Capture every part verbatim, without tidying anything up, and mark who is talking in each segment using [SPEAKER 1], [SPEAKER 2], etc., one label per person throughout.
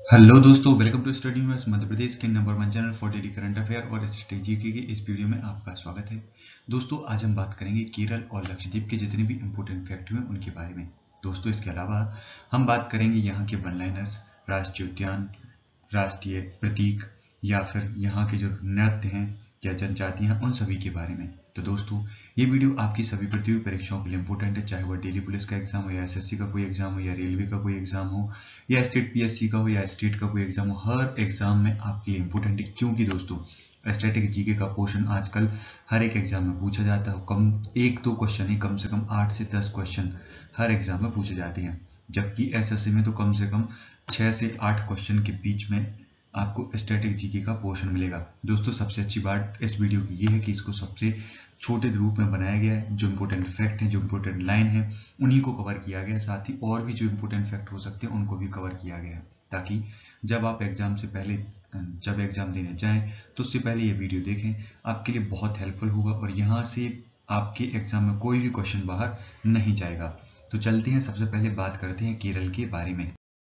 [SPEAKER 1] Hello दोस्तों, welcome to study news Madhya Pradesh के number one channel for daily current affair और strategy के इस वीडियो में आपका स्वागत है। दोस्तों, आज हम बात करेंगे केरल और लक्षद्वीप के जितने भी इंपॉर्टेंट फैक्ट हुए उनके बारे में। दोस्तों, इसके अलावा हम बात करेंगे यहाँ के वन लाइनर्स, राष्ट्रीय उद्यान, राष्ट्रीय प्रतीक या फिर यहाँ के जो नृत्य हैं या जनजातियां हैं उन सभी के बारे में। तो दोस्तों, ये वीडियो आपकी सभी प्रतियोगी परीक्षाओं के लिए इंपॉर्टेंट है, चाहे वह दिल्ली पुलिस का एग्जाम हो या एसएससी का कोई एग्जाम हो या रेलवे का कोई एग्जाम हो या स्टेट पीएससी का हो या स्टेट का कोई एग्जाम हो। हर एग्जाम में आपके लिए इंपॉर्टेंट है, क्योंकि दोस्तों स्टैटिक जीके का पोर्शन आजकल हर एक एग्जाम में पूछा जाता है। कम एक दो क्वेश्चन ही, कम से कम आठ से दस क्वेश्चन हर एग्जाम में पूछे जाते हैं, जबकि एसएससी में तो कम से कम छह से आठ क्वेश्चन के बीच में आपको स्टैटिक जीके का पोर्शन मिलेगा। दोस्तों, सबसे अच्छी बात इस वीडियो की ये है कि इसको सबसे छोटे रूप में बनाया गया है। जो इंपॉर्टेंट फैक्ट है, जो इंपॉर्टेंट लाइन है, उन्हीं को कवर किया गया है। साथ ही और भी जो इंपॉर्टेंट फैक्ट हो सकते हैं उनको भी कवर किया गया है, ताकि जब आप एग्जाम से पहले जब एग्जाम देने जाएं तो उससे पहले ये वीडियो देखें, आपके लिए बहुत हेल्पफुल होगा और यहाँ से आपके एग्जाम में कोई भी क्वेश्चन बाहर नहीं जाएगा। तो चलते हैं, सबसे पहले बात करते हैं केरल के बारे में।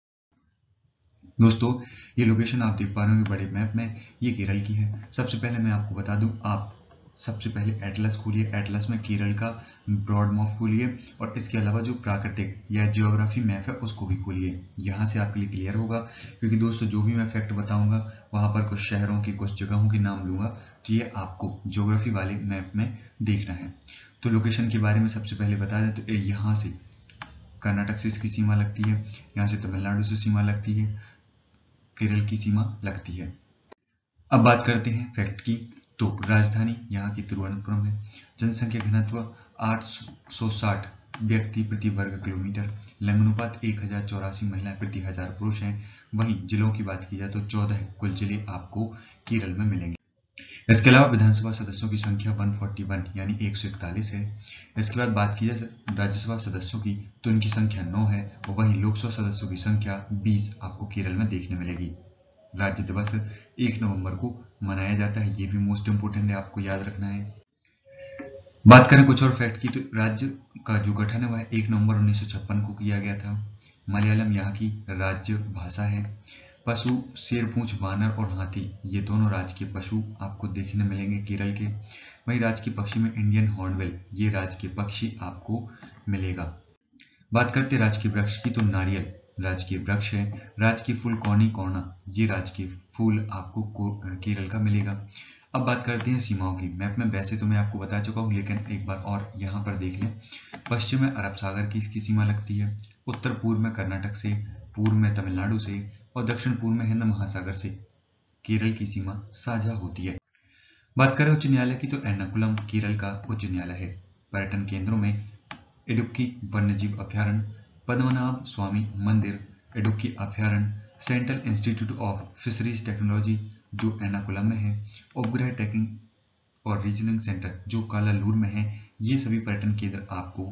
[SPEAKER 1] दोस्तों, ये लोकेशन आप देख पा रहे होंगे बड़े मैप में, ये केरल की है। सबसे पहले मैं आपको बता दूं, आप सबसे पहले एटलस खोलिए, एटलस में केरल का ब्रॉड मैप खोलिए और इसके अलावा जो प्राकृतिक या जियोग्राफी मैप है उसको भी खोलिए। यहाँ से आपके लिए क्लियर होगा, क्योंकि दोस्तों जो भी मैं फैक्ट बताऊंगा वहां पर कुछ शहरों की, कुछ जगहों के नाम लूंगा, तो ये आपको ज्योग्राफी वाले मैप में देखना है। तो लोकेशन के बारे में सबसे पहले बता दें तो यहाँ से कर्नाटक से इसकी सीमा लगती है, यहाँ से तमिलनाडु से सीमा लगती है, केरल की सीमा लगती है। अब बात करते हैं फैक्ट की। तो राजधानी यहाँ की तिरुवनंतपुरम है। जनसंख्या घनत्व आठ सौ साठ व्यक्ति प्रति वर्ग किलोमीटर। लिंगानुपात एक हजार चौरासी महिला प्रति हजार पुरुष हैं। वहीं जिलों की बात की जाए तो चौदह कुल जिले आपको केरल में मिलेंगे। इसके अलावा विधानसभा सदस्यों की संख्या एक सौ इकतालीस यानी एक सौ इकतालीस है। इसके बाद बात की जाए राज्यसभा सदस्यों की तो इनकी संख्या नौ है, और वहीं लोकसभा सदस्यों की संख्या बीस आपको केरल में देखने मिलेगी। राज्य दिवस एक नवंबर को मनाया जाता है, ये भी मोस्ट इंपोर्टेंट है, आपको याद रखना है। बात करें कुछ और फैक्ट की तो राज्य का जो गठन है वह एक नवंबर उन्नीस सौ छप्पन को किया गया था। मलयालम यहाँ की राज्य भाषा है। पशु शेरपूंछ, बानर और हाथी, ये दोनों राज्य के पशु आपको देखने मिलेंगे केरल के। वहीं राज्य के पक्षी में इंडियन हॉर्नबिल, ये राज्य के पक्षी आपको मिलेगा। बात करते राज्य के वृक्ष की तो नारियल राज्य के वृक्ष है। राज्य की फूल कौनी कौना, ये राज्य के फूल आपको केरल का मिलेगा। अब बात करते हैं सीमाओं की। मैप में वैसे तो मैं आपको बता चुका हूँ, लेकिन एक बार और यहाँ पर देख लें। पश्चिम में अरब सागर की इसकी सीमा लगती है, उत्तर पूर्व में कर्नाटक से, पूर्व में तमिलनाडु से और दक्षिण पूर्व में हिंद महासागर से केरल की सीमा साझा होती है। बात करें उच्च न्यायालय की तो एर्नाकुलम केरल का उच्च न्यायालय है। पर्यटन केंद्रों में इडुक्की वन्यजीव अभ्यारण्य, पद्मनाभ स्वामी मंदिर, इडुक्की अभ्यारण्य, central institute of fisheries technology जो एर्नाकुलम में है, उपग्रह ट्रैकिंग और रीजनिंग सेंटर जो कालालूर में है, ये सभी पर्यटन केंद्र आपको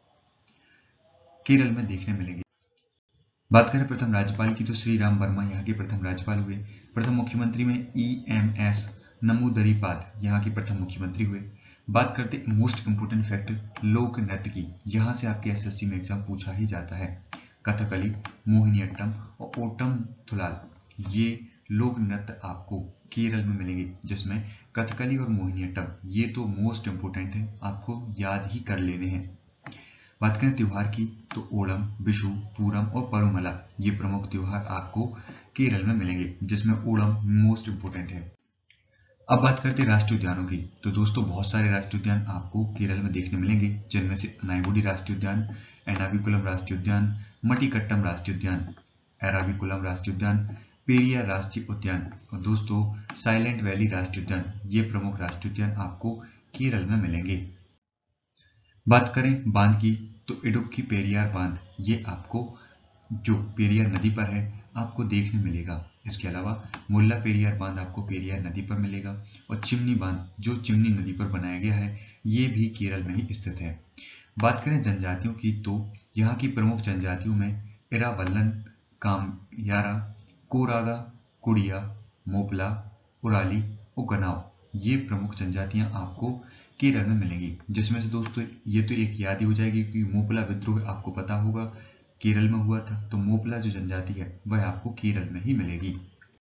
[SPEAKER 1] केरल में देखने मिलेंगे। बात करें प्रथम राज्यपाल की तो श्री राम वर्मा यहाँ के प्रथम राज्यपाल हुए। प्रथम मुख्यमंत्री में ई एम एस नमूदरीपाद यहाँ के प्रथम मुख्यमंत्री हुए। बात करते मोस्ट इंपोर्टेंट फैक्ट लोक नृत्य की, यहाँ से आपके एसएससी में एग्जाम पूछा ही जाता है। कथकली, मोहिनीअट्टम और ओटम थुलाल, ये लोक नृत्य आपको केरल में मिलेंगे, जिसमें कथकली और मोहिनीअट्टम ये तो मोस्ट इंपोर्टेंट है, आपको याद ही कर लेने हैं। बात करें त्योहार की तो ओणम, विशु, पूरम और परुमला ये प्रमुख त्योहार आपको केरल में मिलेंगे, जिसमें ओणम मोस्ट इंपोर्टेंट है। अब बात करते हैं राष्ट्रीय उद्यानों की तो दोस्तों बहुत सारे राष्ट्रीय उद्यान आपको केरल में देखने मिलेंगे, जिनमें से अनायवुडी राष्ट्रीय उद्यान, एर्नाकुलम राष्ट्रीय उद्यान, मटिकट्टम राष्ट्रीय उद्यान, एराविकुलम राष्ट्रीय उद्यान, पेरियार राष्ट्रीय उद्यान और दोस्तों साइलेंट वैली राष्ट्रीय उद्यान, ये प्रमुख राष्ट्रीय उद्यान आपको केरल में मिलेंगे। बात करें बांध की तो इडुक्की पेरियार बांध, ये आपको जो पेरियार नदी पर है आपको देखने मिलेगा। इसके अलावा मुल्ला पेरियार बांध आपको पेरियार नदी पर मिलेगा, और चिमनी बांध जो चिमनी नदी पर बनाया गया है ये भी केरल में ही स्थित है। बात करें जनजातियों की तो यहाँ की प्रमुख जनजातियों में इरावल्लन, कामयारा, कोरागा, कुड़िया, मोपला, उराली और गनाव, ये प्रमुख जनजातियां आपको केरल में मिलेंगी, जिसमें से दोस्तों ये तो एक याद ही हो जाएगी कि मोपला विद्रोह आपको पता होगा केरल में हुआ था, तो मोपला जो जनजाति है वह आपको केरल में ही मिलेगी।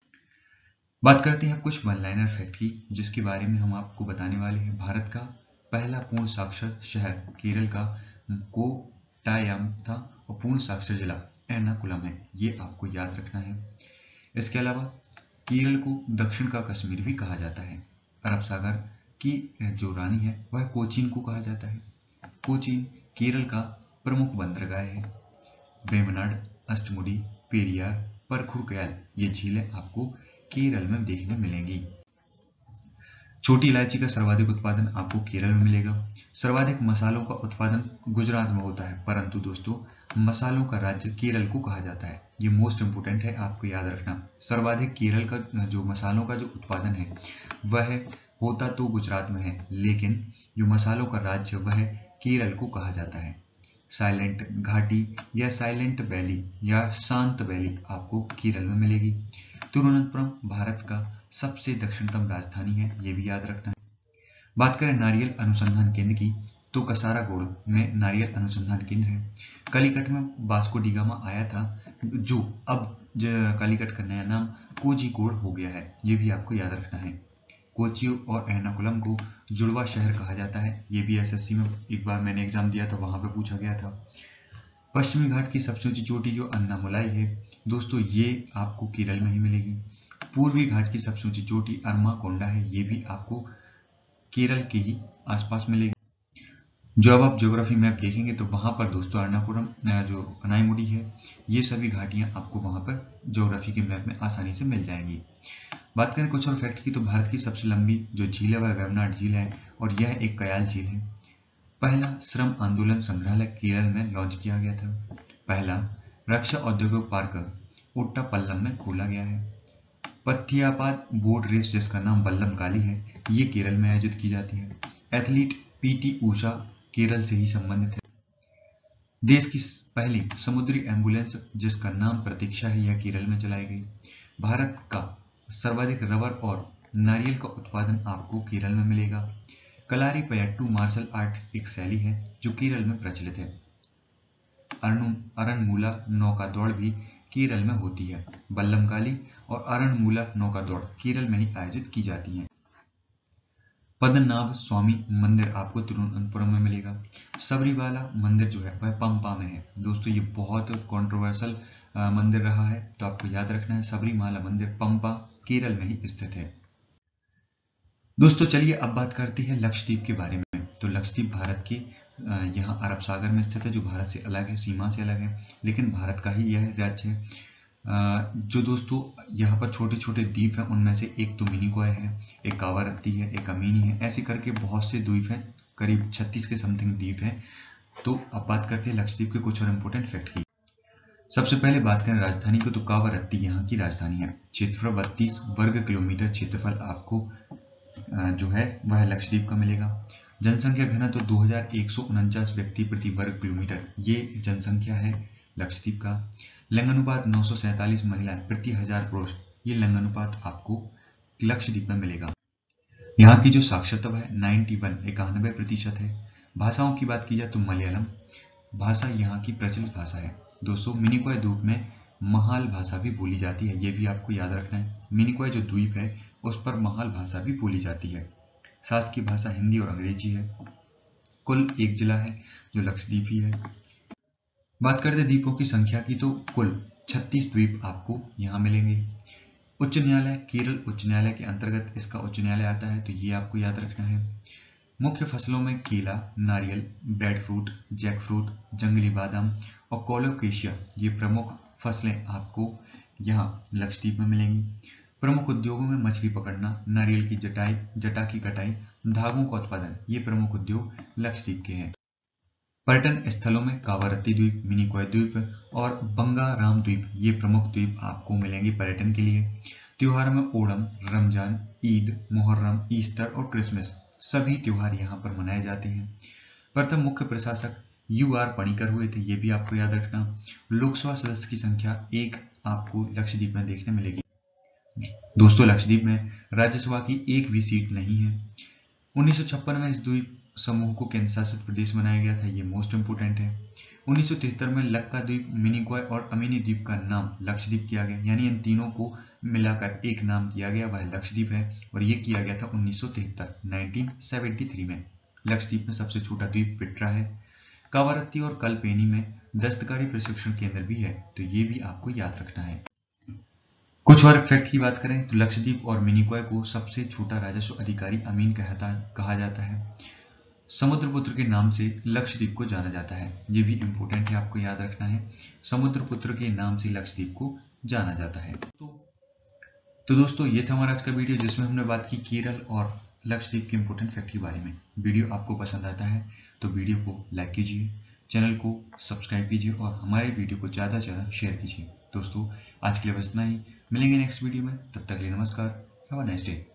[SPEAKER 1] बात करते हैं कुछ वन लाइनर फैक्ट की, जिसके बारे में हम आपको बताने वाले हैं। भारत का पहला पूर्ण साक्षर शहर केरल का कोट्टायम था और पूर्ण साक्षर जिला एर्नाकुलम है, ये आपको याद रखना है। इसके अलावा केरल को दक्षिण का कश्मीर भी कहा जाता है। अरब सागर की जो रानी है वह कोचीन को कहा जाता है। कोचीन केरल का प्रमुख बंदरगाह है। वेम्बनाड, अष्टमुडी, पेरियार, परखुरकयाल ये झीलें आपको केरल में देखने मिलेंगी। छोटी इलायची का सर्वाधिक उत्पादन आपको केरल में मिलेगा। सर्वाधिक मसालों का उत्पादन गुजरात में होता है, परंतु दोस्तों मसालों का राज्य केरल को कहा जाता है। ये मोस्ट इंपोर्टेंट है, आपको याद रखना। सर्वाधिक केरल का जो मसालों का जो उत्पादन है वह होता तो गुजरात में है, लेकिन जो मसालों का राज्य वह केरल को कहा जाता है। साइलेंट घाटी या साइलेंट वैली या शांत वैली आपको केरल में मिलेगी। तिरुवनंतपुरम भारत का सबसे दक्षिणतम राजधानी है, ये भी याद रखना है। बात करें नारियल अनुसंधान केंद्र की, तो कसारागोड़ में नारियल अनुसंधान केंद्र है। कालीकट में वास्को डी गामा आया था, जो अब कालीकट का नया नाम कोझिकोड हो गया है, ये भी आपको याद रखना है। कोच्चि और एर्नाकुलम को जुड़वा शहर कहा जाता है, ये भी एसएससी में एक बार मैंने एग्जाम दिया था, वहां पे पूछा गया था। पश्चिमी घाट की सबसे ऊंची चोटी जो अन्नामुलाई है दोस्तों, ये आपको केरल में ही मिलेगी। पूर्वी घाट की सबसे ऊंची चोटी अरमाकोंडा है, ये भी आपको केरल के ही आसपास मिलेगी। जो अब आप ज्योग्राफी मैप देखेंगे तो वहां पर दोस्तों अर्नाकुलम जो अनाईमुडी है, ये सभी घाटियां आपको वहां पर ज्योग्राफी के मैप में आसानी से मिल जाएंगी। बात करें कुछ और फैक्ट की, तो भारत की सबसे लंबी जो झील है वह वेम्बनाड झील है और यह एक कयाल झील है। पहला श्रम आंदोलन संग्रहालय केरल में लॉन्च किया गया था। पहला रक्षा औद्योगिक पार्क ओट्टापल्लम में खोला गया है। पथियापाद बोट रेस जिसका नाम वल्लम काली है, ये केरल में आयोजित की जाती है। एथलीट पीटी ऊषा केरल से ही संबंधित है। देश की पहली समुद्री एम्बुलेंस जिसका नाम प्रतीक्षा है, यह केरल में चलाई गई। भारत का सर्वाधिक रबर और नारियल का उत्पादन आपको केरल में मिलेगा। कलारी पयट्टू मार्शल आर्ट एक शैली है जो केरल में प्रचलित है। अरणमूला नौका दौड़ भी केरल में होती है। वल्लमकाली और अरणमूला नौका दौड़ केरल में ही आयोजित की जाती है। पद्मनाभ स्वामी मंदिर आपको तिरुवनंतपुरम में मिलेगा। सबरीवाला मंदिर जो है वह पंपा में है। दोस्तों ये बहुत कंट्रोवर्शियल मंदिर रहा है, तो आपको याद रखना है सबरीमाला मंदिर पंपा केरल में ही स्थित है। दोस्तों चलिए अब बात करते हैं लक्षद्वीप के बारे में। तो लक्षद्वीप भारत के यहाँ अरब सागर में स्थित है, जो भारत से अलग है, सीमा से अलग है, लेकिन भारत का ही यह राज्य है। जो दोस्तों यहाँ पर छोटे छोटे द्वीप हैं, उनमें से एक तो मिनिकॉय है, एक कावारत्ती है, एक अमीनी है, ऐसे करके बहुत से द्वीप हैं, करीब छत्तीस के समथिंग द्वीप हैं। तो अब बात करते हैं लक्षद्वीप के कुछ और इम्पोर्टेंट फैक्ट की। सबसे पहले बात करें राजधानी को, तो कावारत्ती यहाँ की राजधानी है। क्षेत्रफल बत्तीस वर्ग किलोमीटर क्षेत्रफल आपको जो है वह लक्षद्वीप का मिलेगा। जनसंख्या घनत्व तो दो हजार एक सौ उनचास व्यक्ति प्रति वर्ग किलोमीटर, ये जनसंख्या है लक्षद्वीप का। लिंगानुपात नौ सौ सैंतालीस महिलाएं प्रति हजार पुरुष, ये लिंगानुपात आपको लक्षद्वीप में मिलेगा। यहाँ की जो साक्षरता है इक्यानवे इक्यानवे प्रतिशत है। भाषाओं की बात की जाए तो मलयालम भाषा यहाँ की प्रचलित भाषा है। दोस्तों मिनिकॉय द्वीप में महाल भाषा भी बोली जाती है, ये भी आपको याद रखना है। मिनिकॉय जो द्वीप है उस पर महाल भाषा भी बोली जाती है। शासकीय भाषा हिंदी और अंग्रेजी है। कुल एक जिला है जो लक्षद्वीप ही है। बात करते द्वीपों की संख्या की, तो कुल छत्तीस द्वीप आपको यहाँ मिलेंगे। उच्च न्यायालय केरल उच्च न्यायालय के अंतर्गत इसका उच्च न्यायालय आता है, तो ये आपको याद रखना है। मुख्य फसलों में केला, नारियल, ब्रेड फ्रूट, जैक फ्रूट, जंगली बादाम और कोलोकेशिया, ये प्रमुख फसलें आपको यहाँ लक्षद्वीप में मिलेंगी। प्रमुख उद्योगों में मछली पकड़ना, नारियल की जटाई जटा की कटाई, धागों का उत्पादन, ये प्रमुख उद्योग लक्षद्वीप के हैं। पर्यटन स्थलों में कावारत्ती द्वीप, मिनिकॉय द्वीप और बंगाराम द्वीप, ये प्रमुख द्वीप आपको मिलेंगे पर्यटन के लिए। त्योहारों में ओणम, रमजान, ईद, मुहर्रम, ईस्टर और क्रिसमस, सभी त्योहार यहाँ पर मनाए जाते हैं। प्रथम मुख्य प्रशासक यू आर पणिकर हुए थे, ये भी आपको याद रखना। लोकसभा सदस्य की संख्या एक आपको लक्षद्वीप में देखने मिलेगी। दोस्तों लक्षद्वीप में राज्यसभा की एक भी सीट नहीं है। उन्नीस सौ छप्पन में इस द्वीप समूह को केंद्र शासित प्रदेश बनाया गया था, ये मोस्ट इंपोर्टेंट है। उन्नीस सौ तिहत्तर में लक्का द्वीप, मिनिकॉय और अमीनी द्वीप का नाम लक्षद्वीप किया गया, यानी इन तीनों को मिलाकर एक नाम किया गया, वह लक्षद्वीप है। और ये किया गया था उन्नीस सौ तिहत्तर नाइनटीन सेवेंटी थ्री में। लक्षद्वीप में सबसे छोटा द्वीप पिट्रा है। कावारत्ती और कलपेनी में दस्तकारी प्रशिक्षण केंद्र भी है, तो ये भी आपको याद रखना है। कुछ और फैक्ट की बात करें तो लक्षद्वीप और मिनिकॉय को सबसे छोटा राजस्व अधिकारी अमीन कहता कहा जाता है। समुद्रपुत्र के नाम से लक्षद्वीप को जाना जाता है, ये भी इंपॉर्टेंट है, आपको याद रखना है। समुद्रपुत्र के नाम से लक्षद्वीप को जाना जाता है। तो, तो दोस्तों ये था हमारा आज का वीडियो, जिसमें हमने बात की केरल और लक्षद्वीप के इंपॉर्टेंट फैक्ट के बारे में। वीडियो आपको पसंद आता है तो वीडियो को लाइक कीजिए, चैनल को सब्सक्राइब कीजिए और हमारे वीडियो को ज़्यादा से ज़्यादा शेयर कीजिए। दोस्तों आज के लिए बस इतना ही, मिलेंगे नेक्स्ट वीडियो में, तब तक के लिए नमस्कार, हैव अ नाइस डे।